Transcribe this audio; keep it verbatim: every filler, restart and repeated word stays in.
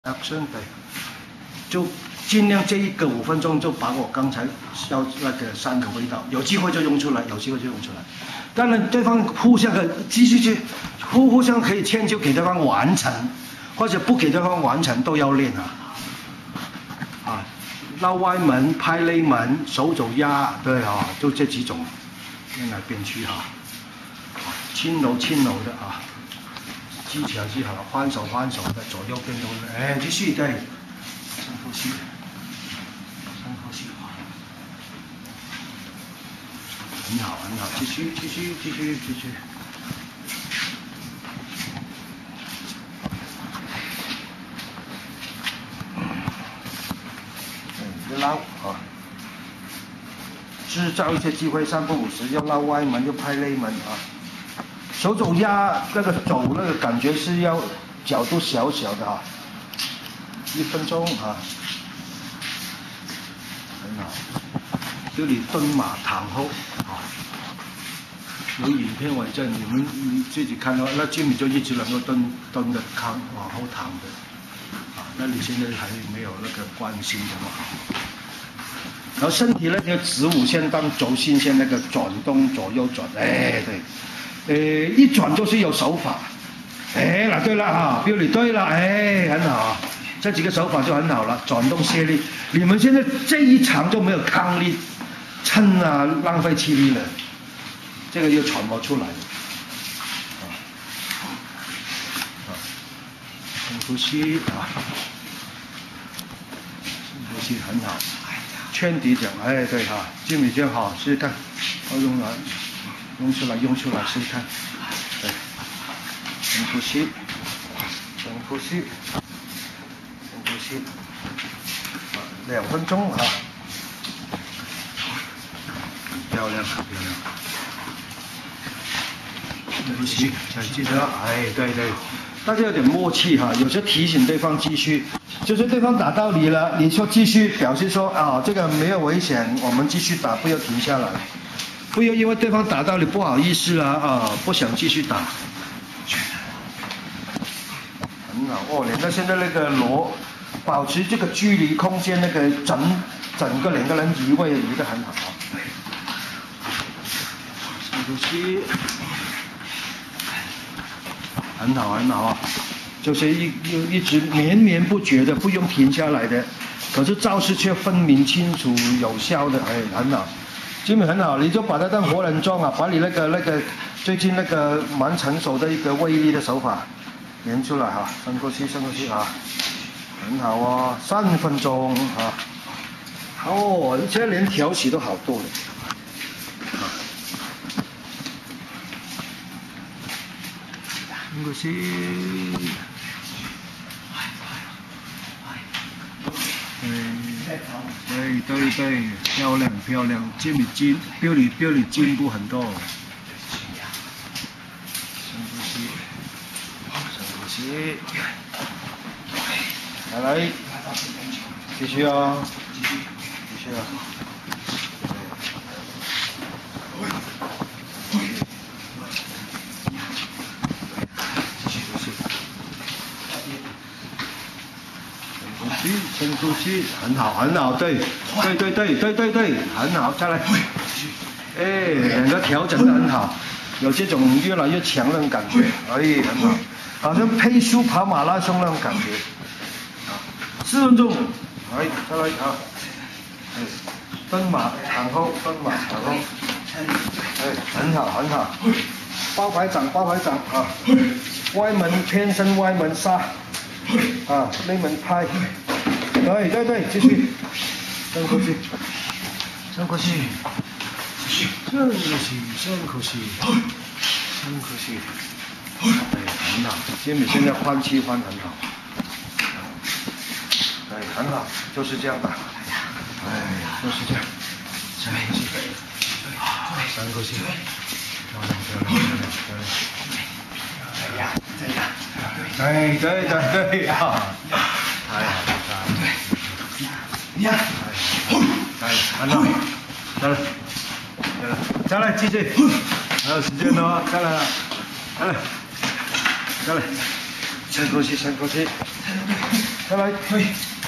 action 对，就尽量这一个五分钟就把我刚才要那个三个味道，有机会就用出来，有机会就用出来。当然，对方互相的继续去互互相可以迁就给对方完成，或者不给对方完成都要练啊。啊，绕歪门、拍勒门、手肘压，对啊，就这几种，变来变去哈、啊，轻柔轻柔的啊。 记起来记好了，翻手翻手的，左右边都是，哎，继续对，深呼吸，深呼吸，很好很好，继续继续继续继续，嗯，就捞啊，制造一些机会，三不五时又捞歪门又拍勒门啊。 手肘压那个肘那个感觉是要角度小小的啊，一分钟啊，很好。这里蹲马躺后啊，有影片为证，你们你自己看到，那这里就一直能够蹲蹲的康往后躺的，啊，那你现在还没有那个惯性这么好。然后身体那条子午线当轴心线那个转动左右转，哎对。 呃，一转就是有手法，哎，那对了哈，标你对了，哎，很好，这几个手法就很好了，转动卸力。你们现在这一场就没有抗力，撑啊，浪费气力了，这个又传播出来了，啊，啊，深呼吸啊，深呼吸很好，圈底讲，哎，对哈，这米就好，试试看，要用来。 用出来，用出来，试试看。对，深呼吸，深呼吸，深呼吸。啊，两分钟啊，漂亮，漂亮。深呼吸，再记得，哎，对对，大家有点默契哈，有时候提醒对方继续，就是对方打到你了，你说继续，表示说啊，这个没有危险，我们继续打，不要停下来。 不要因为对方打到你不好意思啦啊，不想继续打。很好哦，你看现在那个罗，保持这个距离空间，那个整整个两个人移位移得很好。深呼吸，很好很好啊，就是一一直绵绵不绝的，不用停下来的，可是招式却分明清楚有效的，哎，很好。 基本很好，你就把它当活人装啊，把你那个那个最近那个蛮成熟的一个威力的手法练出来哈，深呼吸，深呼吸啊，很好哦，三分钟啊，哦，现在连调息都好多了，啊，深呼吸，嗯。 对对对，漂亮漂亮，这里进，标里标里进步很多。深呼吸，深呼吸，来来，继续啊，继续啊。深呼吸，很好，很好，对，对对对对对对，很好，再来，哎，两个调整得很好，有这种越来越强那种感觉，哎，很好，好像配速跑马拉松那种感觉，啊，四分钟，哎，再来啊，哎，蹲马躺后，蹲马躺后，哎，很好很好，包排掌包排掌啊，歪门偏身歪门杀，啊，内门拍。 对对对，继续，深呼吸，深呼吸，深呼吸，深呼吸，深呼吸，哎，很好，杰米现在换气换很好，哎，很好，就是这样的，哎，就是这样，深呼吸，深呼吸，漂亮漂亮漂亮漂亮，哎呀，对呀，对对对对啊，太好了。 呀，哎，很好，再来，再来，再来，继续，还有时间哦，再来，再来，再来，深呼吸，深呼吸， 再来， 嘿。